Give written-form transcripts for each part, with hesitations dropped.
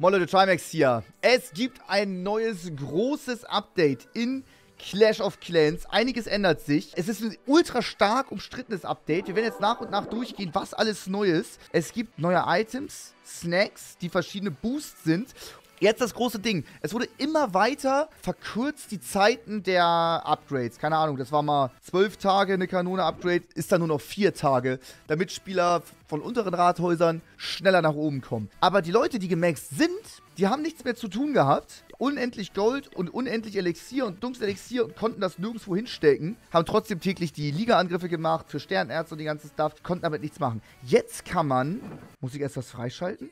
Moin Leute, Trimax hier. Es gibt ein neues, großes Update in Clash of Clans. Einiges ändert sich. Es ist ein ultra stark umstrittenes Update. Wir werden jetzt nach und nach durchgehen, was alles neu ist. Es gibt neue Items, Snacks, die verschiedene Boosts sind. Jetzt das große Ding. Es wurde immer weiter verkürzt, die Zeiten der Upgrades. Keine Ahnung, das war mal 12 Tage eine Kanone-Upgrade, ist dann nur noch 4 Tage, damit Spieler von unteren Rathäusern schneller nach oben kommen. Aber die Leute, die gemaxt sind, die haben nichts mehr zu tun gehabt. Unendlich Gold und unendlich Elixier und Dunkelelixier und konnten das nirgendwo hinstecken. Haben trotzdem täglich die Liga-Angriffe gemacht für Sternenerz und die ganze Stuff. Konnten damit nichts machen. Jetzt kann man... Muss ich erst was freischalten?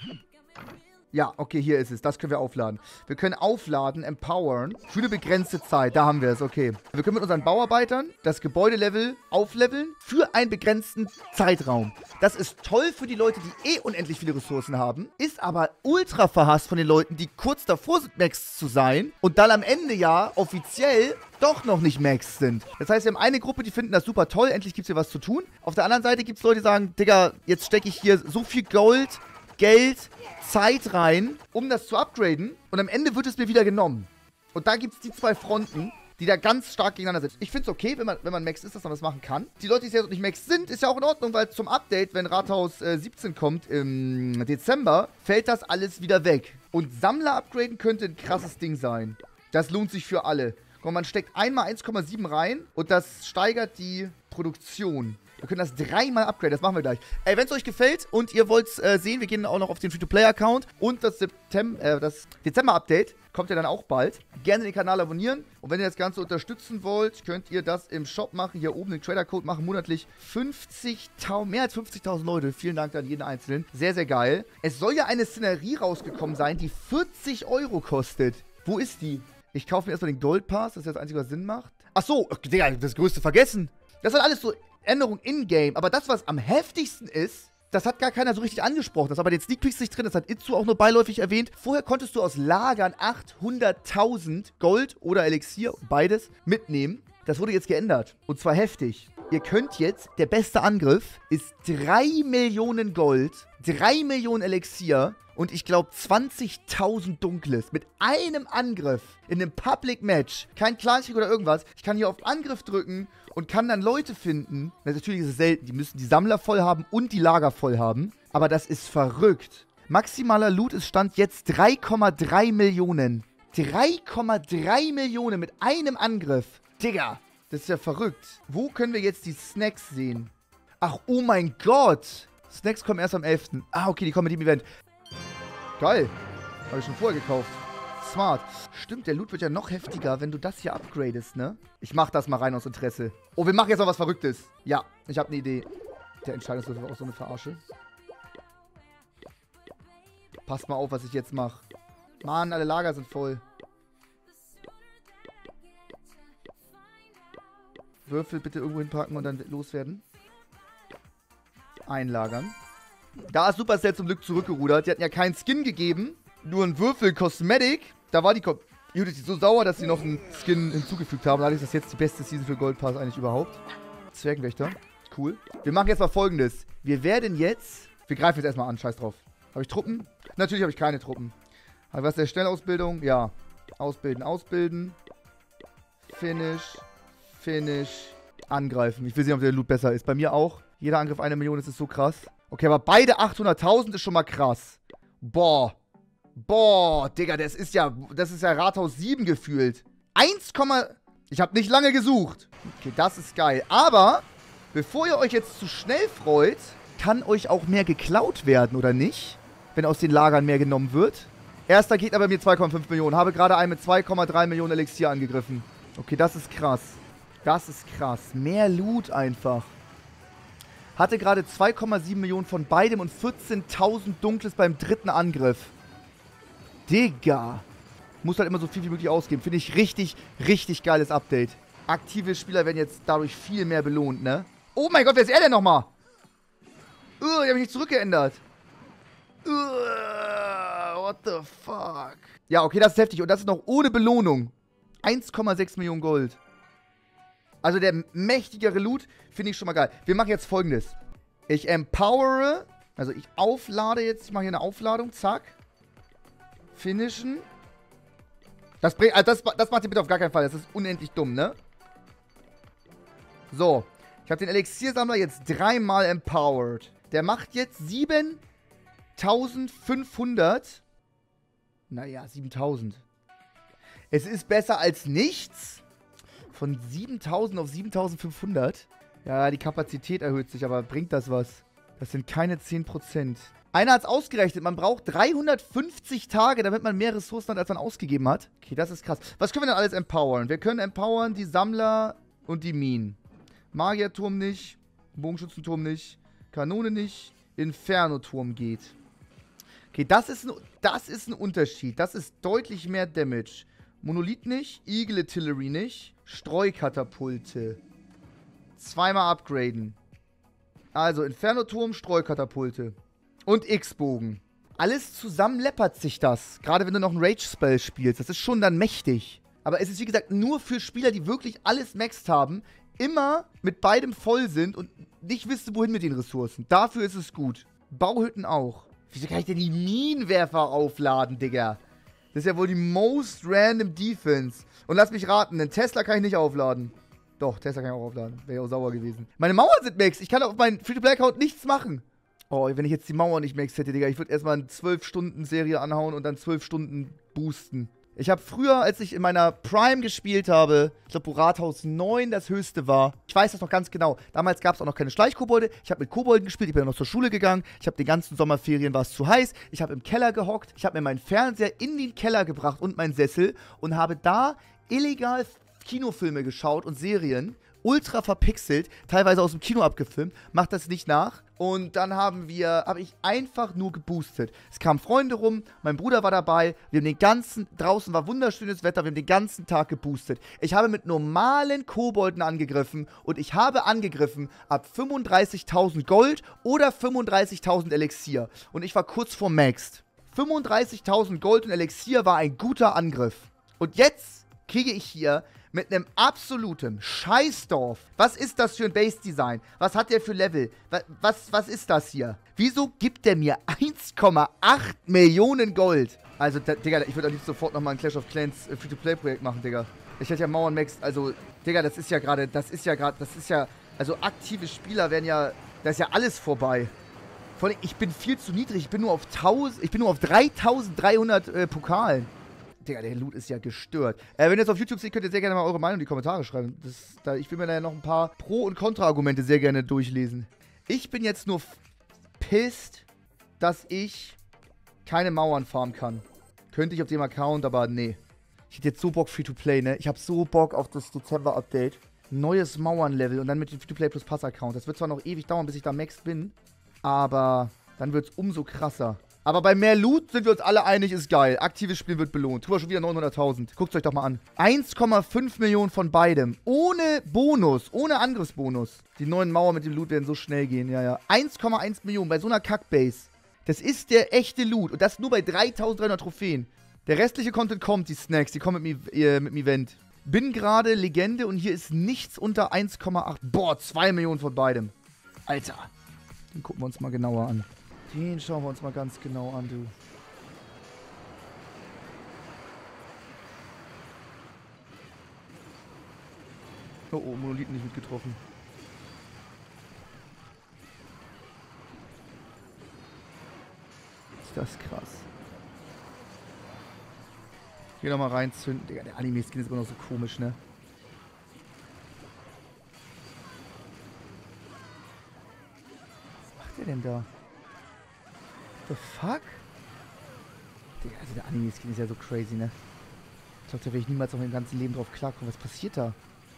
Ja, okay, hier ist es. Das können wir aufladen. Wir können aufladen, empowern, für eine begrenzte Zeit. Da haben wir es, okay. Wir können mit unseren Bauarbeitern das Gebäudelevel aufleveln für einen begrenzten Zeitraum. Das ist toll für die Leute, die unendlich viele Ressourcen haben. Ist aber ultra verhasst von den Leuten, die kurz davor sind, Max zu sein. Und dann am Ende ja offiziell doch noch nicht Max sind. Das heißt, wir haben eine Gruppe, die finden das super toll. Endlich gibt es hier was zu tun. Auf der anderen Seite gibt es Leute, die sagen, Digga, jetzt stecke ich hier so viel Gold, Geld, Zeit rein, um das zu upgraden. Und am Ende wird es mir wieder genommen. Und da gibt es die zwei Fronten, die da ganz stark gegeneinander sind. Ich finde es okay, wenn man Max ist, dass man das machen kann. Die Leute, die jetzt nicht Max sind, ist ja auch in Ordnung, weil zum Update, wenn Rathaus 17 kommt im Dezember, fällt das alles wieder weg. Und Sammler upgraden könnte ein krasses Ding sein. Das lohnt sich für alle. Und man steckt einmal 1,7 rein und das steigert die Produktion. Wir können das 3-mal upgraden, das machen wir gleich. Ey, wenn es euch gefällt und ihr wollt es sehen, wir gehen auch noch auf den Free-to-Play-Account und das Dezember-Update kommt ja dann auch bald. Gerne den Kanal abonnieren und wenn ihr das Ganze unterstützen wollt, könnt ihr das im Shop machen. Hier oben den Trader-Code machen monatlich mehr als 50.000 Leute. Vielen Dank an jeden Einzelnen. Sehr, sehr geil. Es soll ja eine Szenerie rausgekommen sein, die 40 € kostet. Wo ist die? Ich kaufe mir erstmal den Gold Pass, das ist das Einzige, was Sinn macht. Ach so, Digga, das Größte vergessen. Das sind alles so Änderungen in-game. Aber das, was am heftigsten ist, das hat gar keiner so richtig angesprochen. Das war bei den Sneak Peeks nicht drin. Das hat Itzu auch nur beiläufig erwähnt. Vorher konntest du aus Lagern 800.000 Gold oder Elixier, beides, mitnehmen. Das wurde jetzt geändert. Und zwar heftig. Ihr könnt jetzt, der beste Angriff ist 3 Millionen Gold, 3 Millionen Elixier und ich glaube 20.000 Dunkles. Mit einem Angriff in einem Public Match. Kein Clankrieg oder irgendwas. Ich kann hier auf Angriff drücken und kann dann Leute finden. Natürlich ist es selten. Die müssen die Sammler voll haben und die Lager voll haben. Aber das ist verrückt. Maximaler Loot ist Stand jetzt 3,3 Millionen. 3,3 Millionen mit einem Angriff. Digga, das ist ja verrückt. Wo können wir jetzt die Snacks sehen? Ach, oh mein Gott. Snacks kommen erst am 11. Ah, okay, die kommen mit dem Event. Geil. Habe ich schon vorher gekauft. Smart. Stimmt, der Loot wird ja noch heftiger, wenn du das hier upgradest, ne? Ich mach das mal rein aus Interesse. Oh, wir machen jetzt noch was Verrücktes. Ja, ich habe eine Idee. Der Entscheidungswürfel war auch so eine Verarsche. Passt mal auf, was ich jetzt mache. Mann, alle Lager sind voll. Würfel bitte irgendwo hinpacken und dann loswerden. Einlagern. Da ist Supercell zum Glück zurückgerudert. Die hatten ja keinen Skin gegeben. Nur einen Würfel Cosmetic. Da war die Community so sauer, dass sie noch einen Skin hinzugefügt haben. Dadurch ist das jetzt die beste Season für Gold Pass eigentlich überhaupt. Zwergenwächter. Cool. Wir machen jetzt mal Folgendes. Wir werden jetzt... Wir greifen jetzt erstmal an. Scheiß drauf. Habe ich Truppen? Natürlich habe ich keine Truppen. Aber was ist der Schnellausbildung? Ja. Ausbilden, ausbilden. Finish. Finish. Angreifen. Ich will sehen, ob der Loot besser ist. Bei mir auch. Jeder Angriff 1 Million, das ist so krass. Okay, aber beide 800.000 ist schon mal krass. Boah. Boah, Digga, das ist ja Rathaus 7 gefühlt. 1, ich habe nicht lange gesucht. Okay, das ist geil. Aber, bevor ihr euch jetzt zu schnell freut, kann euch auch mehr geklaut werden, oder nicht? Wenn aus den Lagern mehr genommen wird. Erster Gegner bei mir 2,5 Millionen. Habe gerade einen mit 2,3 Millionen Elixier angegriffen. Okay, das ist krass. Das ist krass. Mehr Loot einfach. Hatte gerade 2,7 Millionen von beidem und 14.000 Dunkles beim dritten Angriff. Digga. Muss halt immer so viel wie möglich ausgeben. Finde ich richtig, richtig geiles Update. Aktive Spieler werden jetzt dadurch viel mehr belohnt, ne? Oh mein Gott, wer ist er denn nochmal? Die haben mich nicht zurückgeändert. What the fuck? Ja, okay, das ist heftig. Und das ist noch ohne Belohnung. 1,6 Millionen Gold. Also der mächtigere Loot finde ich schon mal geil. Wir machen jetzt Folgendes. Ich empowere, also ich auflade jetzt, ich mache hier eine Aufladung, zack. Finishen. Das macht ihr bitte auf gar keinen Fall. Das ist unendlich dumm, ne? So. Ich habe den Elixiersammler jetzt 3-mal empowered. Der macht jetzt 7500. Naja, 7000. Es ist besser als nichts. Von 7000 auf 7500. Ja, die Kapazität erhöht sich, aber bringt das was? Das sind keine 10%. Einer hat es ausgerechnet. Man braucht 350 Tage, damit man mehr Ressourcen hat, als man ausgegeben hat. Okay, das ist krass. Was können wir denn alles empowern? Wir können empowern die Sammler und die Minen. Magierturm nicht. Bogenschützenturm nicht. Kanone nicht. Inferno-Turm geht. Okay, das ist ein Unterschied. Das ist deutlich mehr Damage. Monolith nicht. Eagle Artillery nicht. Streukatapulte. 2-mal upgraden. Also Inferno-Turm, Streukatapulte. Und X-Bogen. Alles zusammen läppert sich das. Gerade wenn du noch einen Rage-Spell spielst. Das ist schon dann mächtig. Aber es ist, wie gesagt, nur für Spieler, die wirklich alles maxed haben, immer mit beidem voll sind und nicht wissen, wohin mit den Ressourcen. Dafür ist es gut. Bauhütten auch. Wieso kann ich denn die Minenwerfer aufladen, Digga? Das ist ja wohl die most random Defense. Und lass mich raten, einen Tesla kann ich nicht aufladen. Doch, Tesla kann ich auch aufladen. Wäre ja auch sauer gewesen. Meine Mauern sind max. Ich kann auf meinen Free-to-Play-Account nichts machen. Oh, wenn ich jetzt die Mauer nicht max hätte, Digga, ich würde erstmal eine 12-Stunden-Serie anhauen und dann 12 Stunden boosten. Ich habe früher, als ich in meiner Prime gespielt habe, ich glaube, wo Rathaus 9 das höchste war. Ich weiß das noch ganz genau. Damals gab es auch noch keine Schleichkobolde. Ich habe mit Kobolden gespielt, ich bin noch zur Schule gegangen. Ich habe den ganzen Sommerferien, war es zu heiß. Ich habe im Keller gehockt. Ich habe mir meinen Fernseher in den Keller gebracht und meinen Sessel und habe da illegal Kinofilme geschaut und Serien. Ultra verpixelt, teilweise aus dem Kino abgefilmt, macht das nicht nach. Und dann habe ich einfach nur geboostet. Es kamen Freunde rum, mein Bruder war dabei, draußen war wunderschönes Wetter, wir haben den ganzen Tag geboostet. Ich habe mit normalen Kobolden angegriffen und ich habe angegriffen ab 35.000 Gold oder 35.000 Elixier. Und ich war kurz vor Maxed. 35.000 Gold und Elixier war ein guter Angriff. Und jetzt kriege ich hier mit einem absoluten Scheißdorf. Was ist das für ein Base-Design? Was hat der für Level? Was ist das hier? Wieso gibt der mir 1,8 Millionen Gold? Also, Digga, ich würde am liebsten sofort nochmal ein Clash of Clans Free-to-Play-Projekt machen, Digga. Ich hätte ja Mauern maxed. Also, Digga, also aktive Spieler werden ja, da ist ja alles vorbei. Vor allem, ich bin viel zu niedrig. Ich bin nur auf 3.300 Pokalen. Digga, der Loot ist ja gestört. Wenn ihr jetzt auf YouTube seht, könnt ihr sehr gerne mal eure Meinung in die Kommentare schreiben. Ich will mir da ja noch ein paar Pro- und Kontra-Argumente sehr gerne durchlesen. Ich bin jetzt nur pissed, dass ich keine Mauern farmen kann. Könnte ich auf dem Account, aber nee. Ich hätte jetzt so Bock Free-to-Play, ne? Ich habe so Bock auf das Dezember-Update. Neues Mauern-Level und dann mit dem Free-to-Play plus Pass-Account. Das wird zwar noch ewig dauern, bis ich da maxed bin, aber dann wird es umso krasser. Aber bei mehr Loot sind wir uns alle einig, ist geil. Aktives Spiel wird belohnt. Tu mal schon wieder 900.000. Guckt euch doch mal an. 1,5 Millionen von beidem. Ohne Bonus. Ohne Angriffsbonus. Die neuen Mauern mit dem Loot werden so schnell gehen. Ja, ja. 1,1 Millionen bei so einer Kackbase. Das ist der echte Loot. Und das nur bei 3.300 Trophäen. Der restliche Content kommt, die Snacks. Die kommen mit dem Event. Bin gerade Legende und hier ist nichts unter 1,8. Boah, 2 Millionen von beidem. Alter. Den gucken wir uns mal genauer an. Den schauen wir uns mal ganz genau an, du. Oh, oh, Monolith nicht mitgetroffen. Ist das krass. Hier nochmal reinzünden. Digga, der Anime-Skin ist immer noch so komisch, ne? Was macht der denn da? The fuck? Digga, also der Anime-Skin ist ja so crazy, ne? Ich glaube, da werde ich niemals auf meinem ganzen Leben drauf klarkommen. Was passiert da?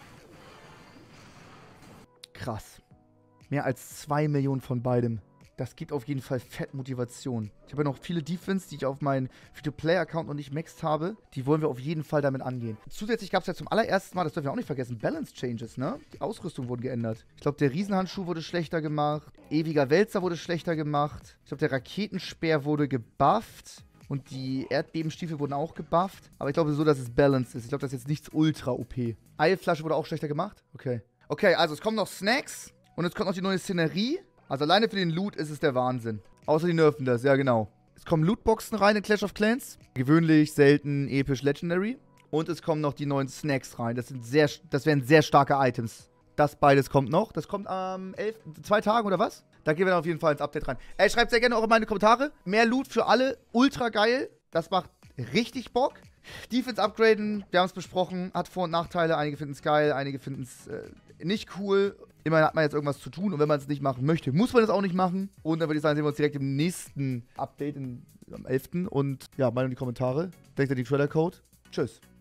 Krass. Mehr als 2 Millionen von beidem. Das gibt auf jeden Fall fett Motivation. Ich habe ja noch viele Defense, die ich auf meinen Free-to-Play-Account noch nicht maxed habe. Die wollen wir auf jeden Fall damit angehen. Zusätzlich gab es ja zum allerersten Mal, das dürfen wir auch nicht vergessen, Balance-Changes, ne? Die Ausrüstung wurden geändert. Ich glaube, der Riesenhandschuh wurde schlechter gemacht. Ewiger Wälzer wurde schlechter gemacht. Ich glaube, der Raketenspeer wurde gebufft. Und die Erdbebenstiefel wurden auch gebufft. Aber ich glaube so, dass es balanced ist. Ich glaube, das ist jetzt nichts ultra OP. Eilflasche wurde auch schlechter gemacht? Okay. Okay, also es kommen noch Snacks. Und es kommt noch die neue Szenerie. Also alleine für den Loot ist es der Wahnsinn. Außer die nerven das, ja genau. Es kommen Lootboxen rein in Clash of Clans. Gewöhnlich, selten, episch, legendary. Und es kommen noch die neuen Snacks rein. Das wären sehr starke Items. Das beides kommt noch. Das kommt am 11. 2 Tagen oder was? Da gehen wir dann auf jeden Fall ins Update rein. Schreibt sehr gerne auch in meine Kommentare. Mehr Loot für alle. Ultra geil. Das macht richtig Bock. Defense upgraden, wir haben es besprochen, hat Vor- und Nachteile. Einige finden es geil, einige finden es nicht cool. Immerhin hat man jetzt irgendwas zu tun und wenn man es nicht machen möchte, muss man es auch nicht machen. Und dann würde ich sagen, sehen wir uns direkt im nächsten Update am 11. Und ja, meine in die Kommentare. Denkt an die Trailer-Code. Tschüss.